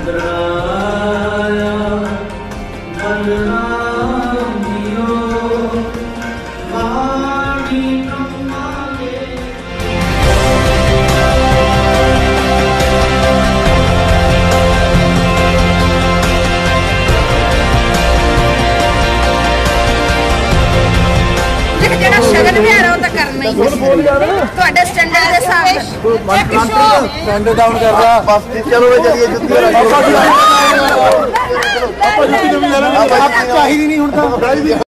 शगन भी आ रहा होता करना ही तो स्टैंडर्ड के सामने स्टैंडर्ड डाउन कर रहा बस चलो चलिए जुत्ती वाला पापा जुत्ती नवी ले लो चाहिए नहीं हुण तां